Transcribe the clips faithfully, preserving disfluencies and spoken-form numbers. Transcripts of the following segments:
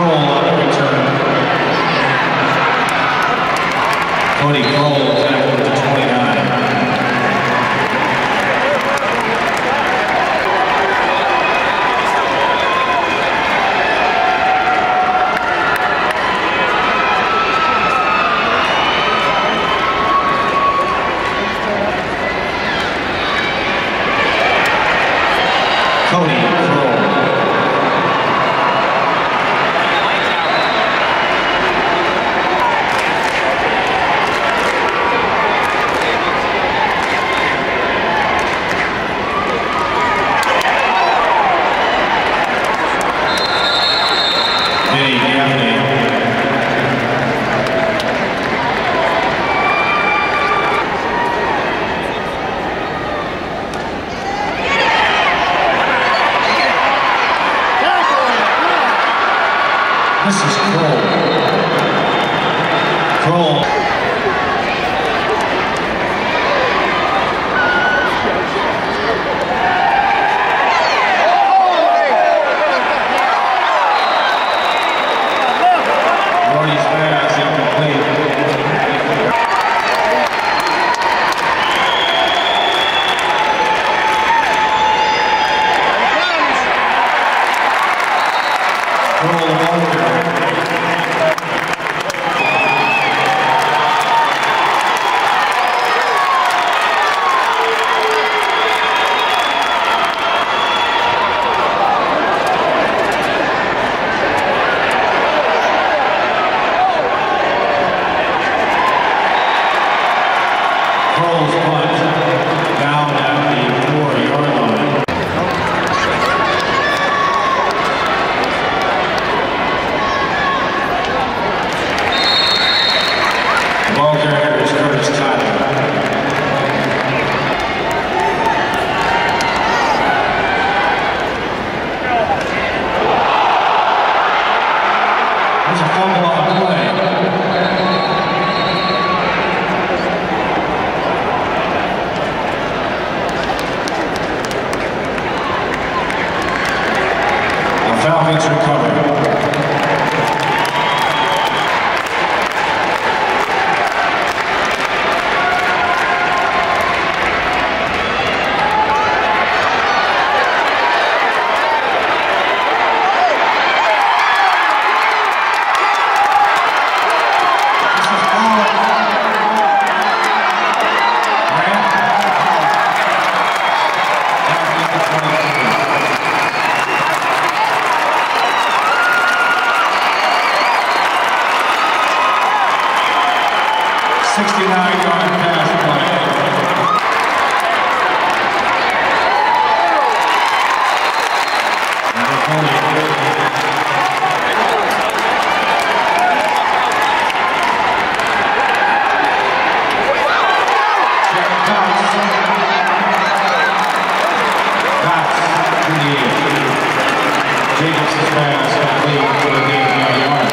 Kroll on the return. Cody Kroll tackled at the twenty-nine. Cody Kroll. Vinny Gaffney. This is Kroll. Kroll. Rory's pass incomplete. Kroll over. Kroll's punt down at the four-yard line. The ball carrier is Curtis Tyler. There's a fumble on the play. Falcons recover. sixty-nine yard pass play. Jacobs' pass complete for the game of yards.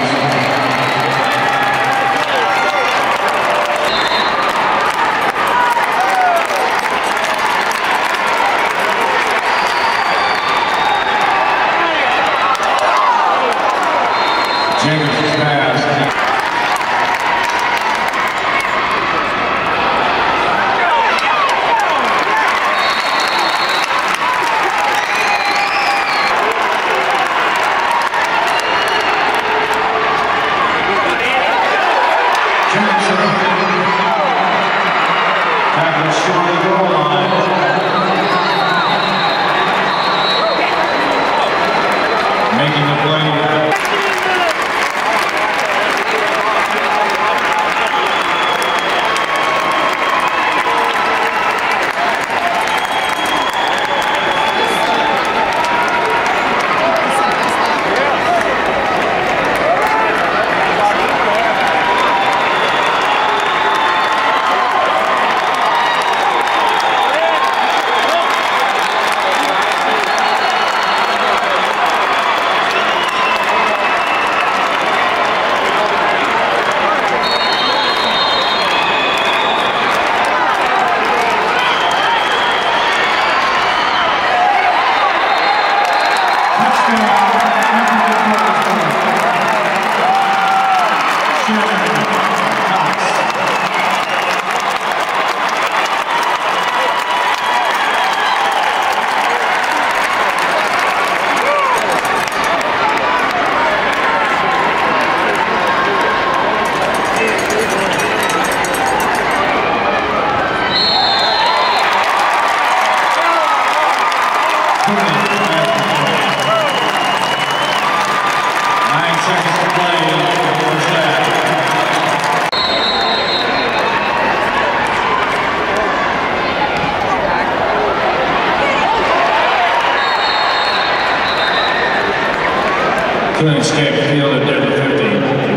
Couldn't escape the field at near the fifty.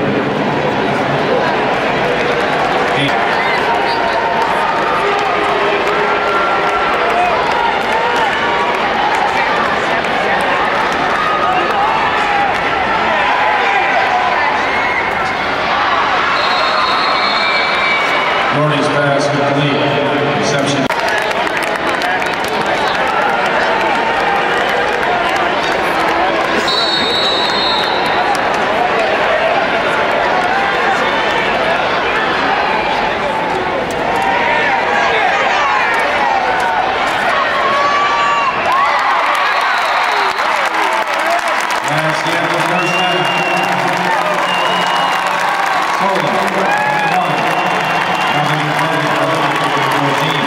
Morty's pass complete. Reception. That's the end of the first half. Total, twenty-one. Nothing fourteen.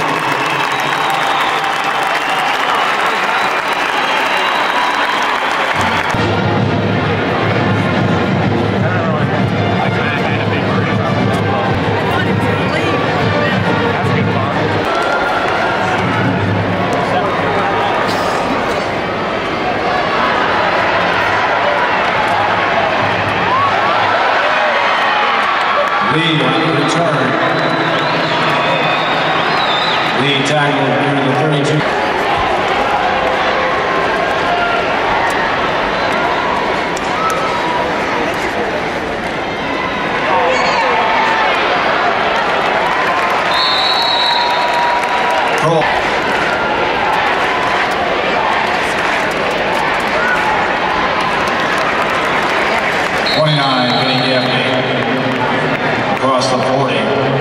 Lee on the return. Lee tackled near the thirty-two. Roll. twenty-nine, Vinny Gaffney. Across the forty.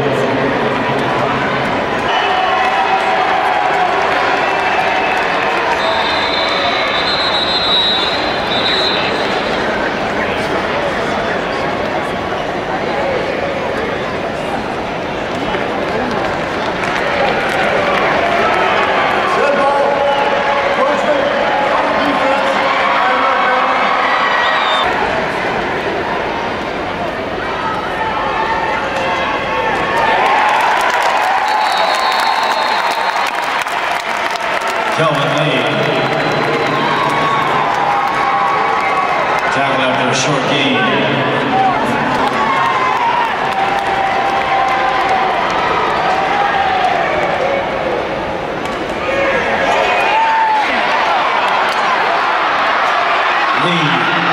Kelvin Lee. Tackle after a short gain. Lee.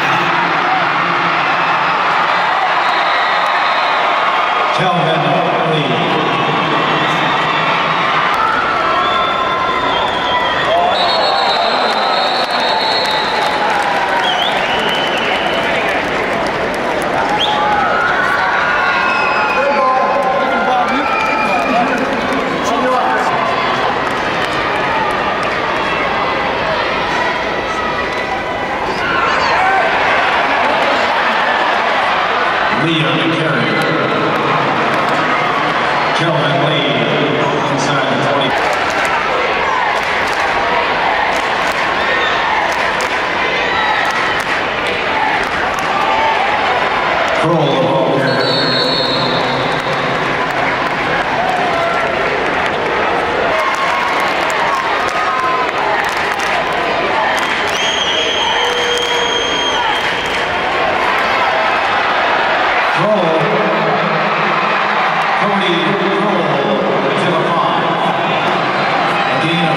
Kelvin Lee. Lee on the carry. Kelvin Lee inside the twenty. Roll the ball carrier. Cody Roll to the five. Again.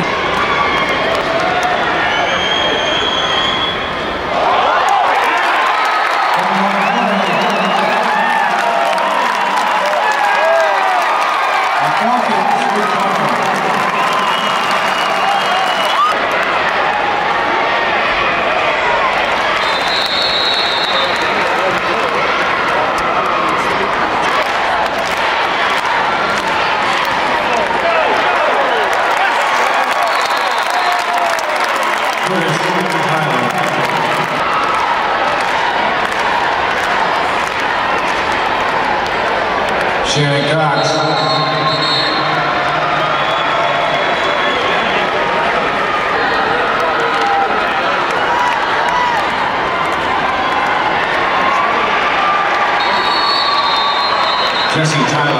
Shannon Cox. Jesse Tyler.